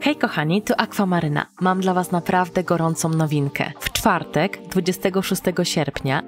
Hej kochani, tu Aquamaryna. Mam dla Was naprawdę gorącą nowinkę. W czwartek, 26 sierpnia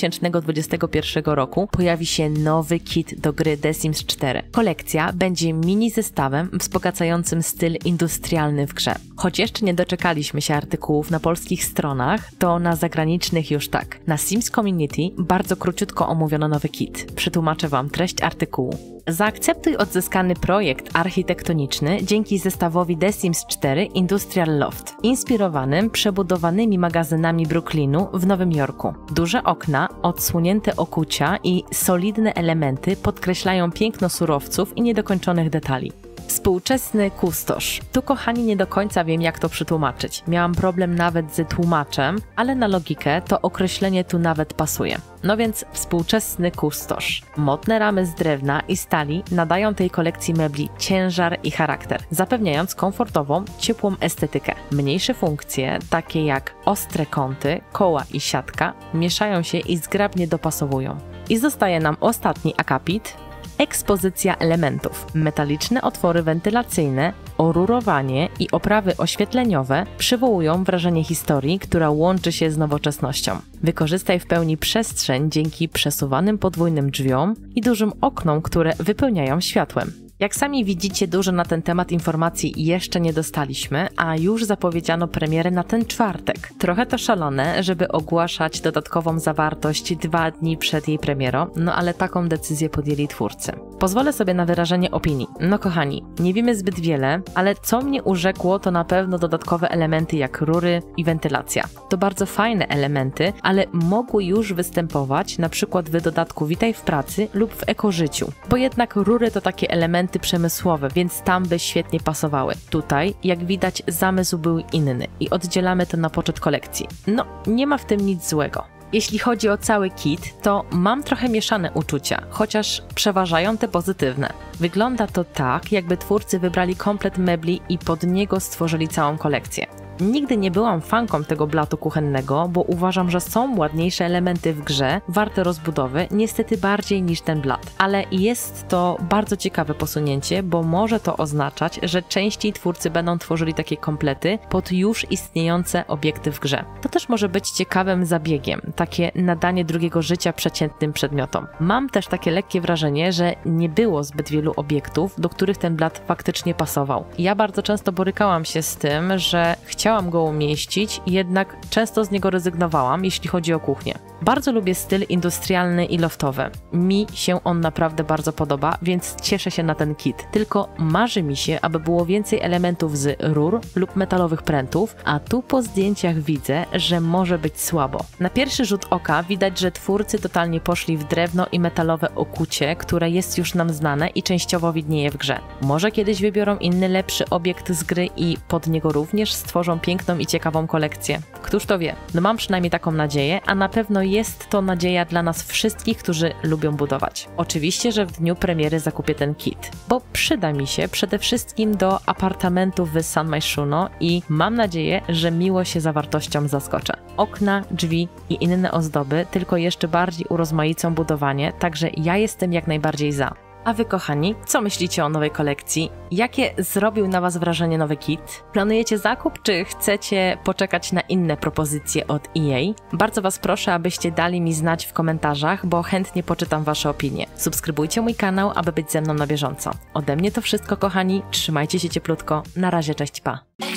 2021 roku pojawi się nowy kit do gry The Sims 4. Kolekcja będzie mini zestawem wzbogacającym styl industrialny w grze. Choć jeszcze nie doczekaliśmy się artykułów na polskich stronach, to na zagranicznych już tak. Na Sims Community bardzo króciutko omówiono nowy kit. Przetłumaczę Wam treść artykułu. Zaakceptuj odzyskany projekt architektoniczny dzięki zestawowi The Sims 4 Industrial Loft, inspirowanym przebudowanymi magazynami Brooklynu w Nowym Jorku. Duże okna, odsłonięte okucia i solidne elementy podkreślają piękno surowców i niedokończonych detali. Współczesny kustosz. Tu, kochani, nie do końca wiem, jak to przetłumaczyć. Miałam problem nawet z tłumaczem, ale na logikę to określenie tu nawet pasuje. No więc współczesny kustosz. Modne ramy z drewna i stali nadają tej kolekcji mebli ciężar i charakter, zapewniając komfortową, ciepłą estetykę. Mniejsze funkcje, takie jak ostre kąty, koła i siatka, mieszają się i zgrabnie dopasowują. I zostaje nam ostatni akapit. Ekspozycja elementów. Metaliczne otwory wentylacyjne, orurowanie i oprawy oświetleniowe przywołują wrażenie historii, która łączy się z nowoczesnością. Wykorzystaj w pełni przestrzeń dzięki przesuwanym podwójnym drzwiom i dużym oknom, które wypełniają światłem. Jak sami widzicie, dużo na ten temat informacji jeszcze nie dostaliśmy, a już zapowiedziano premierę na ten czwartek. Trochę to szalone, żeby ogłaszać dodatkową zawartość 2 dni przed jej premierą, no ale taką decyzję podjęli twórcy. Pozwolę sobie na wyrażenie opinii. No kochani, nie wiemy zbyt wiele, ale co mnie urzekło, to na pewno dodatkowe elementy jak rury i wentylacja. To bardzo fajne elementy, ale mogły już występować na przykład w dodatku Witaj w pracy lub w ekożyciu, bo jednak rury to takie elementy przemysłowe, więc tam by świetnie pasowały. Tutaj, jak widać, zamysł był inny i oddzielamy to na poczet kolekcji. No, nie ma w tym nic złego. Jeśli chodzi o cały kit, to mam trochę mieszane uczucia, chociaż przeważają te pozytywne. Wygląda to tak, jakby twórcy wybrali komplet mebli i pod niego stworzyli całą kolekcję. Nigdy nie byłam fanką tego blatu kuchennego, bo uważam, że są ładniejsze elementy w grze, warte rozbudowy, niestety bardziej niż ten blat. Ale jest to bardzo ciekawe posunięcie, bo może to oznaczać, że częściej twórcy będą tworzyli takie komplety pod już istniejące obiekty w grze. To też może być ciekawym zabiegiem, takie nadanie drugiego życia przeciętnym przedmiotom. Mam też takie lekkie wrażenie, że nie było zbyt wielu obiektów, do których ten blat faktycznie pasował. Ja bardzo często borykałam się z tym, że chciałam go umieścić, jednak często z niego rezygnowałam, jeśli chodzi o kuchnię. Bardzo lubię styl industrialny i loftowy. Mi się on naprawdę bardzo podoba, więc cieszę się na ten kit. Tylko marzy mi się, aby było więcej elementów z rur lub metalowych prętów, a tu po zdjęciach widzę, że może być słabo. Na pierwszy rzut oka widać, że twórcy totalnie poszli w drewno i metalowe okucie, które jest już nam znane i częściowo widnieje w grze. Może kiedyś wybiorą inny, lepszy obiekt z gry i pod niego również stworzą piękną i ciekawą kolekcję. Któż to wie? No mam przynajmniej taką nadzieję, a na pewno jest to nadzieja dla nas wszystkich, którzy lubią budować. Oczywiście, że w dniu premiery zakupię ten kit, bo przyda mi się przede wszystkim do apartamentu w San Myshuno i mam nadzieję, że miło się zawartością zaskoczę. Okna, drzwi i inne ozdoby tylko jeszcze bardziej urozmaicą budowanie, także ja jestem jak najbardziej za. A Wy, kochani, co myślicie o nowej kolekcji? Jakie zrobił na Was wrażenie nowy kit? Planujecie zakup, czy chcecie poczekać na inne propozycje od EA? Bardzo Was proszę, abyście dali mi znać w komentarzach, bo chętnie poczytam Wasze opinie. Subskrybujcie mój kanał, aby być ze mną na bieżąco. Ode mnie to wszystko, kochani. Trzymajcie się cieplutko. Na razie, cześć, pa!